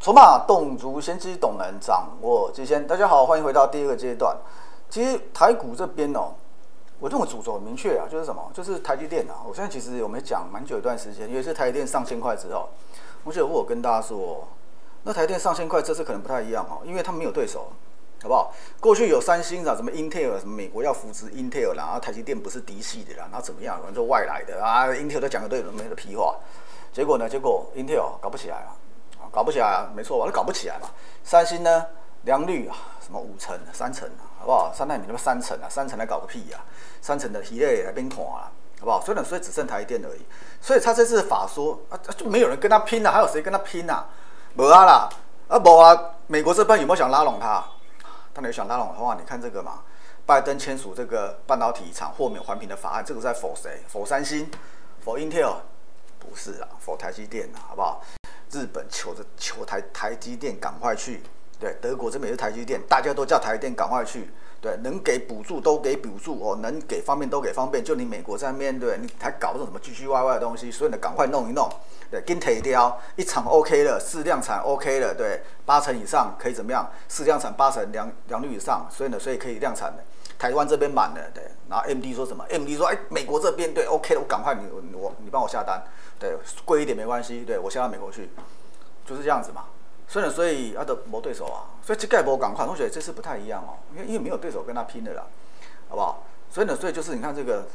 筹码动足，先机懂能掌握机先。大家好，欢迎回到第二个阶段。其实台股这边哦，我认为主轴很明确啊，就是什么？就是台积电啊。我现在其实我们讲蛮久一段时间，因为是台积电上千块之后，我记得我有跟大家说，那台积电上千块这次可能不太一样哦，因为他们没有对手。好不好？过去有三星啊，什么 Intel， 什么美国要扶持 Intel 啦，然后台积电不是嫡系的啦，然后怎么样？反正外来的啊 ，Intel 都讲一堆没的屁话。结果 Intel 搞不起来了，搞不起来啊，没错吧？它搞不起来嘛。三星呢，良率啊，什么5成、3成啊，好不好？3奈米那么3成啊，3成来搞个屁呀！3成的系列来边看啊，好不好？所以只剩台积电而已。所以他这次法说啊，就没有人跟他拼了，还有谁跟他拼啊？没啊啦，没啊！美国这边有没有想拉拢他？当然想拉拢的话，你看这个嘛，拜登签署这个半导体厂豁免环评的法案，这个在否谁？否三星？否 Intel？ 不是啊，否台积电啊，好不好？日本求台积电赶快去，对，德国这边也是台积电，大家都叫台积电赶快去，对，能给补助都给补助哦，能给方便都给方便，就你美国在那边，对，你还搞这种什么唧唧歪歪的东西，所以呢，赶快弄一弄。对，跟提掉一场 OK 了，试量产 OK 了，对，8成以上可以怎么样？试量产8成良率以上，所以可以量产的。台湾这边满了，对，然后 MD 说什么 ？MD 说，美国这边对 OK 了，我赶快你帮我下单，对，贵一点没关系，对我下到美国去，就是这样子嘛。所以他的没对手啊，所以这盖博赶快，同学这次不太一样哦，因为没有对手跟他拼的啦，好不好？所以就是你看这个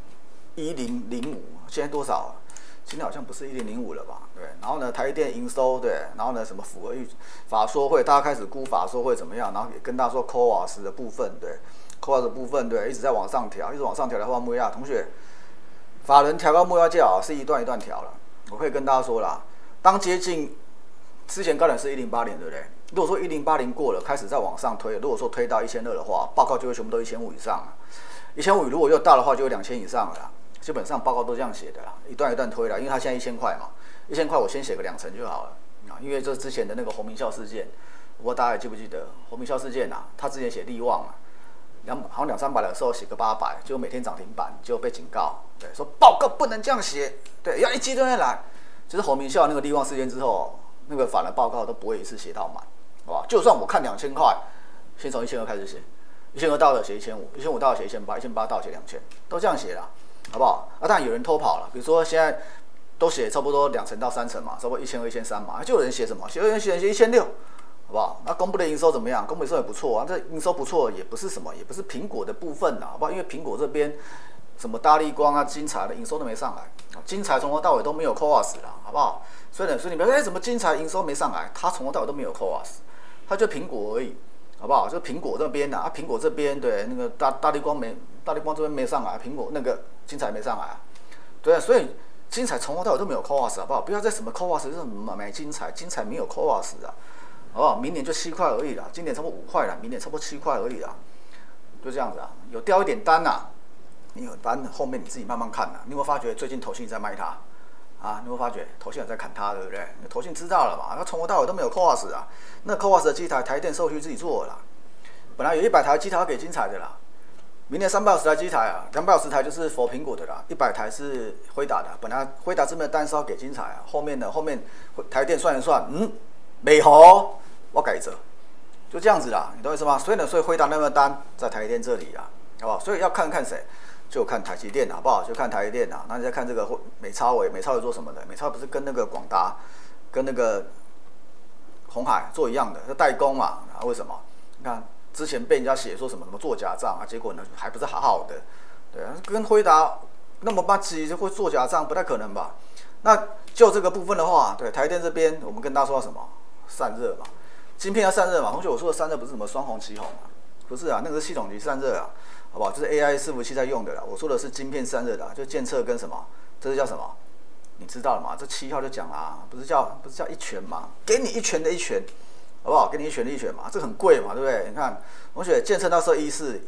1005，现在多少啊？今天好像不是1005了吧？对，然后呢，台积电营收对，然后呢，什么符合法说会，大家开始估法说会怎么样，然后也跟大家说 CoWoS 的部分，对 ，CoWoS 的部分对，一直在往上调，一直往上调的话，木亚同学，法人调高目标价啊，是一段一段调了。我可以跟大家说啦，当接近之前高点是1080，对不对？如果说1080过了，开始再往上推，如果说推到1200的话，报告就会全部都1500以上了。1500如果又到的话，就有2000以上了啦。基本上报告都这样写的啦，一段一段推啦，因为它现在1000块嘛，1000块我先写个2成就好了啊，因为这之前的那个侯明孝事件，不知道大家还记不记得侯明孝事件啊？他之前写力旺啊，好像200-300的时候写个800，结果每天涨停板，结果被警告，对，说报告不能这样写，对，要一季度内来。就是侯明孝那个力旺事件之后，那个法人报告都不会一次写到满，好吧？就算我看2000块，先从1200开始写，1200到了写1500，1500到了写1800，1800到了写2000，都这样写啦。好不好？啊，当然有人偷跑了，比如说现在都写差不多2成到3成嘛，差不多1200、1300嘛，就有人写什么？有人写1600，好不好？那公布的营收怎么样？公布营收也不错啊，这营收不错也不是什么，也不是苹果的部分啦，好不好？因为苹果这边什么大立光啊、精材的营收都没上来，精材从头到尾都没有 CoWoS 啦，好不好？所以你不要说怎么精材营收没上来，它从头到尾都没有 CoWoS， 它就苹果而已。好不好？就苹果这边啊，苹果这边对那个大立光这边没上来，苹果那个精彩没上来啊，对啊，所以精彩从头到尾都没有 CoWoS， 好不好？不要再什么 CoWoS 就是买精彩没有 CoWoS 啊，好不好？明年就7块而已啦，今年差不多5块啦，明年差不多7块而已啦，就这样子啊，有掉一点单啊，你有单后面你自己慢慢看啊，你有没有发觉最近投信在卖它？啊，你会发觉投信也在砍它，对不对？投信知道了嘛？它从头到尾都没有 CoWoS 啊。那 CoWoS 的机台，台电授权自己做了啦。本来有100台机台要给精彩的啦，明年320台机台啊，250台就是for苹果的啦，100台是辉达的。本来辉达这边的单是要给精彩啊，后面台电算一算，美猴我改折，就这样子啦，你懂我意思吗？所以辉达那边的单在台电这里啦，好不好？所以要看谁。就看台积电好不好？就看台积电啊，那你再看这个美超微做什么的？美超不是跟那个广达、跟那个鸿海做一样的，是代工嘛？啊，为什么？你看之前被人家写说什么做假账啊，结果呢还不是好好的，对啊，跟辉达那么8G就会做假账，不太可能吧？那就这个部分的话，对台积电这边，我们跟大家说什么散热嘛，晶片要散热嘛。同学，我说的散热不是什么双红旗红啊，不是啊，那个是系统级散热啊。好不好？这是 AI 伺服器在用的啦。我说的是晶片散热的啦，就监测跟什么？这是叫什么？你知道了吗？这7号就讲啦，不是叫一拳吗？给你一拳的一拳，好不好？给你一拳的一拳嘛，这很贵嘛，对不对？你看，同学监测那时候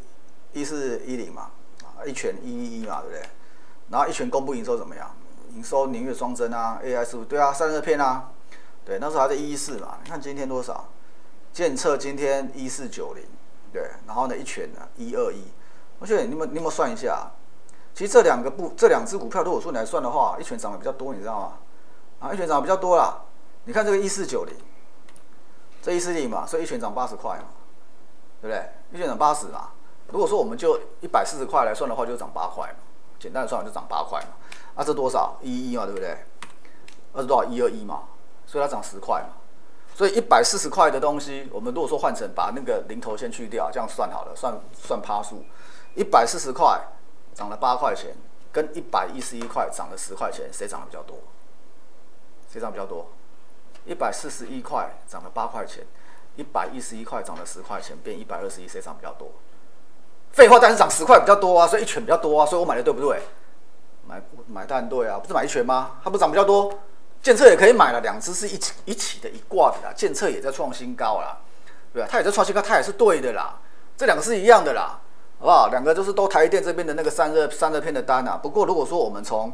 1410嘛，一拳111嘛，对不对？然后一拳公布营收怎么样？营收年月双增啊 ，AI 伺服对啊，散热片啊，对，那时候还在114嘛。你看今天多少？监测今天1490，对，然后呢一拳呢121。而且你有没有算一下？其实这两只股票，如果说你来算的话，一拳涨得比较多，你知道吗？啊，一拳涨得比较多啦。你看这个1490， 这140嘛，所以一拳涨80块嘛，对不对？一拳涨80嘛。如果说我们就140块来算的话，就涨8块嘛。简单的算法就涨8块嘛。啊，这多少？111嘛，对不对？20多少？121嘛，所以它涨10块嘛。所以140块的东西，我们如果说换成把那个零头先去掉，这样算好了，算趴数，140块涨了8块钱，跟111块涨了10块钱，谁涨得比较多？谁涨比较多？141块涨了8块钱，111块涨了10块钱，变121，谁涨比较多？废话，但是涨10块比较多啊，所以一拳比较多啊，所以我买的对不对？买当然对啊，不是买一拳吗？它不涨比较多。建策也可以买了，两只是一起的一挂的啦。建策也在创新高啦，对吧？它也在创新高，它也是对的啦。这两个是一样的啦，好不好？两个就是都台积电这边的那个散热片的单啊。不过如果说我们从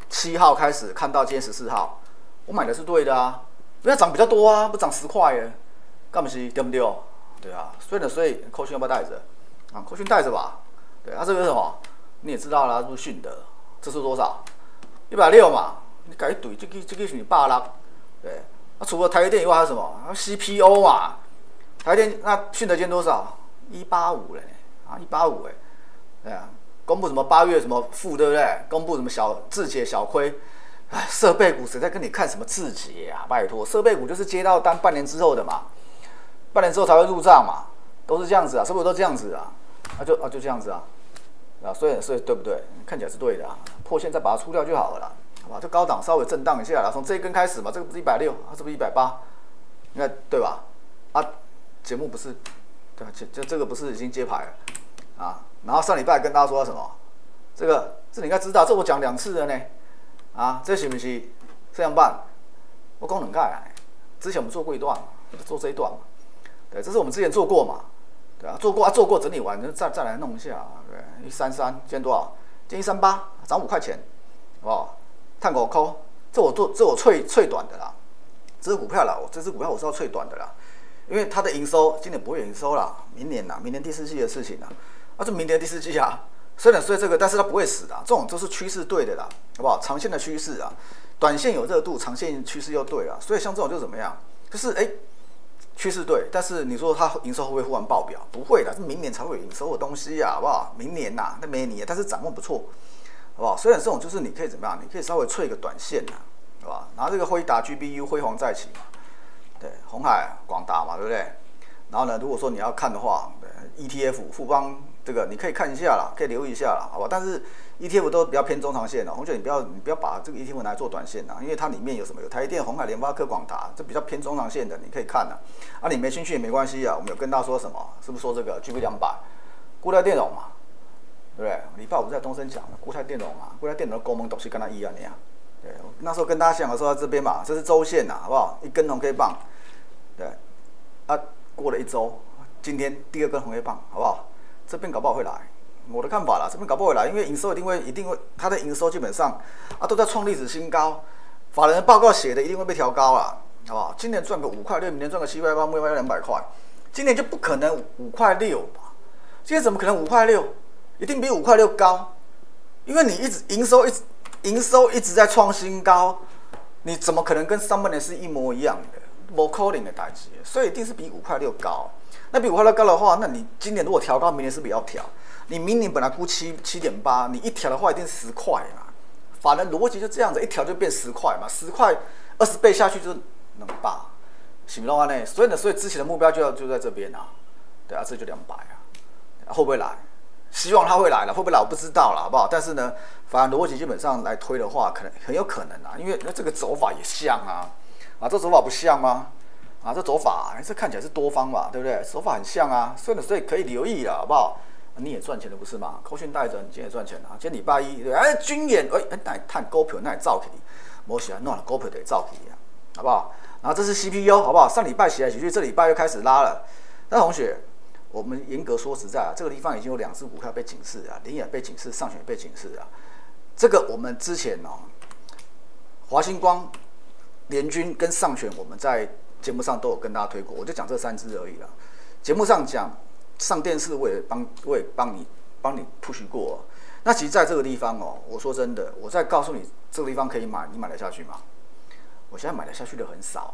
7号开始看到今天14号，我买的是对的啊，因为它涨比较多啊，不涨10块耶，干不是对不对？对啊，所以扣讯要不要带着？啊，扣讯带着吧。对啊，这个是什么？你也知道啦，入讯的，这是多少？160嘛。你改一堆，这个是160，对。那除了台积电以外还有什么？CPO 嘛，台积电那讯的今天多少？185了啊，185哎，对啊。公布什么8月什么负，对不对？公布什么字节小亏，哎，设备股谁在跟你看什么字节啊？拜托，设备股就是接到单半年之后的嘛，半年之后才会入账嘛，都是这样子啊，是不是都这样子啊？就这样子啊，啊，所以对不对？看起来是对的啊，破线再把它出掉就好了啦。好吧，就高档稍微震荡一下啦，从这一根开始嘛，这个不是160，这不是180，应该对吧？啊，节目不是，对吧？这个不是已经揭牌了啊？然后上礼拜跟大家说什么？这你应该知道，这我讲2次了呢。啊，这是不是这样办？我讲2盖啊，之前我们做过一段嘛，做这一段嘛，对，这是我们之前做过嘛，对啊，做过整理完再来弄一下，对，133，今天多少？今天138，涨5块钱，好不好？探5块，这我脆短的啦，这支股票啦，这支股票我是要脆短的啦，因为它的营收今年不会有营收啦，明年第4季的事情啦，这明年第4季啊，虽然这个，但是它不会死的，这种都是趋势对的啦，好不好？长线的趋势啊，短线有热度，长线趋势又对了，所以像这种就怎么样，就是趋势对，但是你说它营收会不会忽然爆表？不会的，是明年才会有营收的东西啊，好不好？明年呐，那没你，但是展望不错。好不好？虽然这种就是你可以怎么样？你可以稍微吹一个短线呐，好吧？然后这个辉达 GBU 辉煌再起嘛，对，鸿海、广达嘛，对不对？然后呢，如果说你要看的话，ETF 富邦这个你可以看一下啦，可以留意一下啦，好吧？但是 ETF 都比较偏中长线的，洪姐你不要把这个 ETF 拿来做短线啦，因为它里面有什么？有台积电、鸿海、联发科、广达，这比较偏中长线的，你可以看啦。啊，你没兴趣也没关系啊，我们有跟大家说什么？是不是说这个 GB200 固态电容嘛？对不对？礼拜5在东升讲了固态电容嘛，固态电容的功能都是跟它一样的呀。对，那时候跟大家讲的时候在这边嘛，这是周线呐，好不好？一根红 K 棒，对，啊，过了1周，今天第2根红 K 棒，好不好？这边搞不好会来，我的看法啦，这边搞不好会来，因为营收一定会，它的营收基本上都在创历史新高，法人的报告写的一定会被调高啦，好不好？今年赚个5块6，明年赚个7块8，明年200块，今年就不可能5块6吧？今天怎么可能5块6？一定比5块6高，因为你营收一直在创新高，你怎么可能跟上半年是一模一样的？不可能的代志，所以一定是比5块6高。那比5块6高的话，那你今年如果调高，明年是不是也要调？你明年本来估7.8，你一调的话一定是10块嘛。法人逻辑就这样子，一调就变10块嘛，10块20倍下去就是能8，行不通呢？所以之前的目标就在这边啊，对啊，这就200啊，会不会来？希望他会来了，会不会来我不知道了，好不好？但是呢，法人逻辑基本上来推的话，很有可能啊，因为这个走法也像啊，这走法不像吗？这走法这看起来是多方嘛，对不对？手法很像啊，所以可以留意了，好不好？你也赚钱的不是吗？扣讯带着，你今天也赚钱啊。今天礼拜1，对，军演，那探股票那造起，没事啊，弄了股票得造起啊，好不好？然后这是 CPU， 好不好？上礼拜洗来洗去，这礼拜又开始拉了。那同学。我们严格说实在啊，这个地方已经有2只股票被警示啊，联雅被警示，上选被警示啊。这个我们之前华星光、联军跟上选，我们在节目上都有跟大家推过，我就讲这3只而已啦。节目上讲，上电视我也帮你 push 过。那其实在这个地方我说真的，我再告诉你这个地方可以买，你买得下去吗？我现在买得下去的很少啊，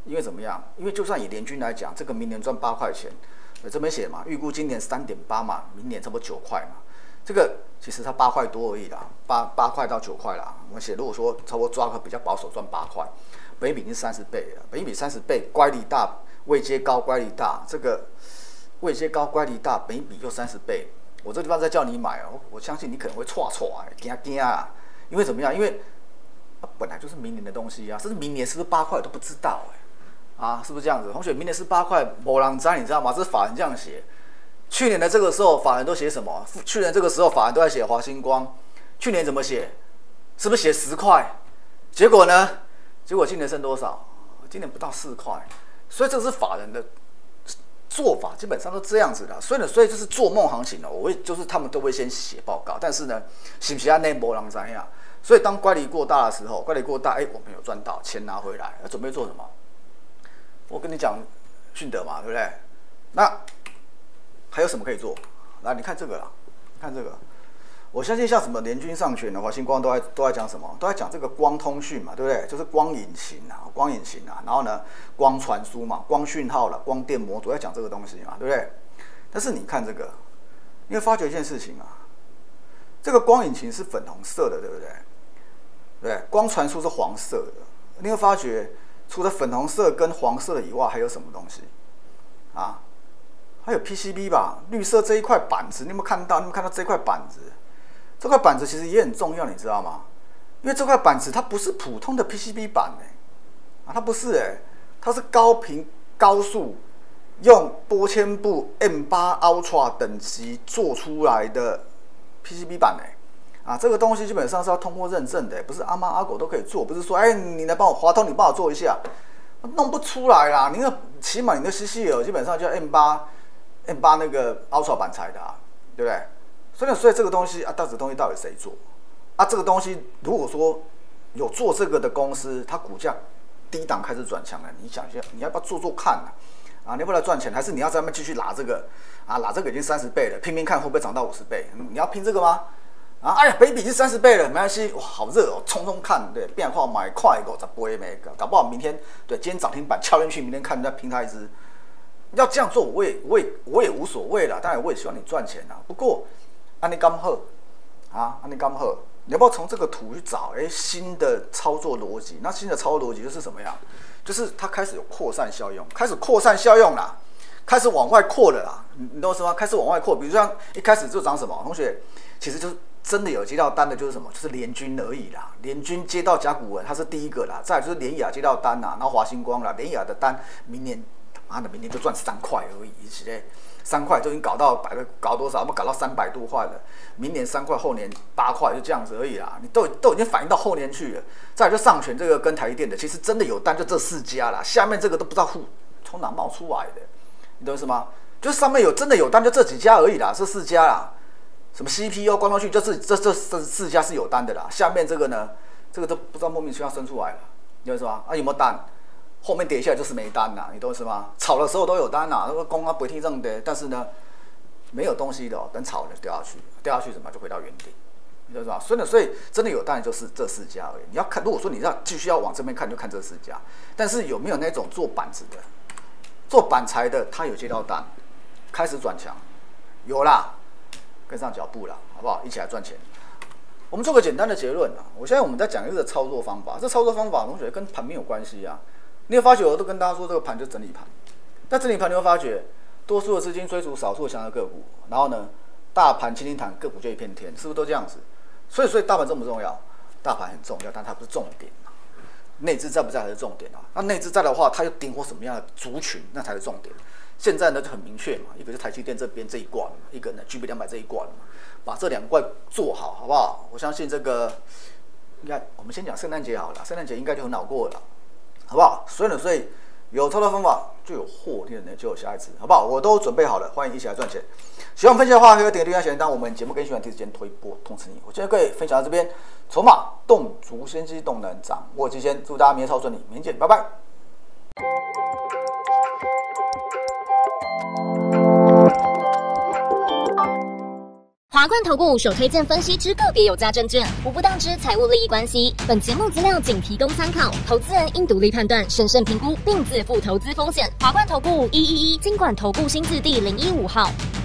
因为怎么样？因为就算以联军来讲，这个明年赚8块钱，这边写嘛，预估今年3.8嘛，明年差不多9块嘛。这个其实它8块多而已啦，8块到9块啦。我们写如果说差不多抓个比较保守，赚8块，本益比是30倍了，本益比30倍，乖离大，位阶高，乖离大，这个位阶高，乖离大，本益比又30倍。我这地方在叫你买哦，我相信你可能会错惊啊，因为怎么样？因为本来就是明年的东西啊，甚至明年是不是8块都不知道啊，是不是这样子？同学，明年是8块，没人知，你知道吗？这是法人这样写。去年的这个时候，法人都写什么？去年这个时候，法人都在写华星光。去年怎么写？是不是写10块？结果呢？结果今年剩多少？今年不到4块。所以这是法人的做法，基本上都这样子的。所以就是做梦行情我会就是他们都会先写报告，但是呢，是不是按内没人知呀？所以当乖离过大的时候，乖离过大，我们有赚到钱拿回来，准备做什么？我跟你讲，迅德嘛，对不对？那还有什么可以做？来，你看这个啦，看这个。我相信像什么联军上权的华星光都在讲什么？都在讲这个光通讯嘛，对不对？就是光引擎啊，然后呢，光传输嘛，光讯号啦，光电模组在讲这个东西嘛，对不对？但是你看这个，你会发觉一件事情啊，这个光引擎是粉红色的，对不对？对，光传输是黄色的。你会发觉，除了粉红色跟黄色的以外，还有什么东西啊？还有 PCB 吧，绿色这一块板子，你有没有看到？你有没有看到这块板子？这块板子其实也很重要，你知道吗？因为这块板子它不是普通的 PCB 板它不是它是高频高速用玻纤布 M8 Ultra 等级做出来的 PCB 板这个东西基本上是要通过认证的，不是阿猫阿狗都可以做，不是说你来帮我华通，你帮我做一下，弄不出来啦。你起码你的 CCL 基本上就要 M8那个 Ultra 板材的对不对？所以这个东西这个东西到底谁做？这个东西如果说有做这个的公司，它股价低档开始转强了，你想一下，你要不要做看你要不要来赚钱？还是你要在那边继续拿这个拿这个已经30倍了，拼拼看会不会涨到50倍？你要拼这个吗？本益比是30倍了，没关系，哇，好热哦，冲看，对，变化买快50倍没，搞不好明天对，今天涨停板敲进去，明天看人家拼它一只，要这样做我也无所谓啦，当然我也希望你赚钱不过安尼刚好安尼刚好，你要不要从这个图去找新的操作逻辑？那新的操作逻辑就是什么样？就是它开始有扩散效用，啦，开始往外扩了啦，你懂我意思吗？开始往外扩，比如像一开始就涨什么，同学，其实就是真的有接到单的，就是什么，就是联军而已啦。联军接到甲骨文，它是第一个啦，再来就是联雅接到单然后华星光啦，联雅的单明年就赚3块而已，一起嘞。3块就已经搞多少？搞到300多块了。明年3块，后年8块，就这样子而已啦。你都已经反映到后年去了。再来就上权这个跟台积电的，其实真的有单，就这4家啦。下面这个都不知道从哪冒出来的，你懂意思吗？就是上面真的有单，就这几家而已啦，这4家啦。什么 CPU、光通讯，这4家是有单的啦。下面这个呢，这个都不知道莫名其妙生出来了，你懂意思吗？有没有单？后面跌下来就是没单啦，你懂意思吗？炒的时候都有单那个公不会听正的，但是呢，没有东西的等炒了掉下去什么就回到原点，你懂意思吗？所以真的有单就是这4家而已。你要看，如果说你继续要往这边看，就看这4家。但是有没有那种做板子的、做板材的，他有接到单，开始转强，有啦，跟上脚步啦，好不好？一起来赚钱。我们做个简单的结论我现在我们在讲一个操作方法，这操作方法同学跟盘没有关系你会发觉，我都跟大家说，这个盘就整理盘。那整理盘你会发觉，多数的资金追逐少数强的个股，然后呢，大盘轻轻弹，个股就一片天，是不是都这样子？所以大盘重不重要？大盘很重要，但它不是重点内资在不在才是重点那内资在的话，它又顶火什么样的族群，那才是重点。现在呢就很明确嘛，一个是台积电这边这一挂嘛，一个呢 GB200这一挂嘛，把这2块做好，好不好？我相信这个，应该我们先讲圣诞节好了，圣诞节应该就很好过了。好不好？所以有操作方法就有获利的人就有下一次，好不好？我都准备好了，欢迎一起来赚钱。喜欢分析的话，可以点个订阅小铃铛，我们节目更新完第一时间推播通知你。我今天可以分享到这边，筹码动足先机动能掌握极限，祝大家明天操顺利，明天见，拜拜。 华华冠投顾所推荐分析之个别有价证券，无不当之财务利益关系。本节目资料仅提供参考，投资人应独立判断、审慎评估，并自负投资风险。华冠投顾111金管投顾新字第015号。